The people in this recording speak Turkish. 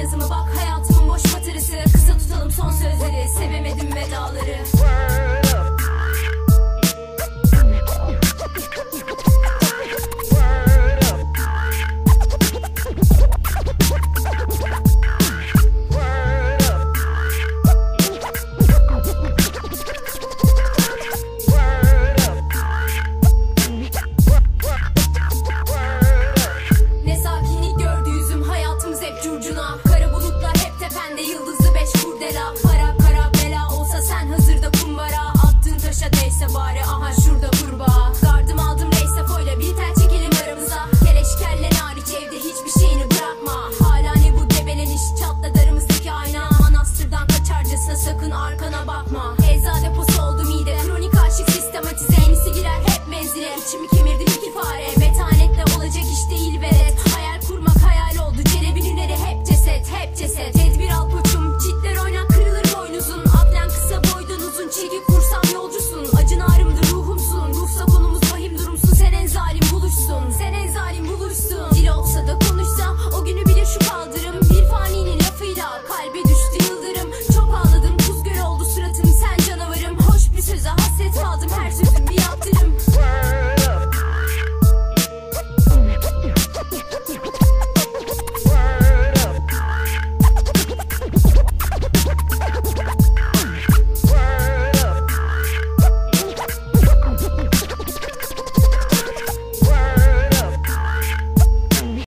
yazımı bak, hayatımın boş faturası. Kısa tutalım son sözleri, sevemedim vedaları. Kara bulutlar hep tepende, yıldızlı 5 kurdela. Para kara bela olsa sen hazırda kumbara. Attığın taşa değse bari, aha şurada kurbağa. Gardım aldım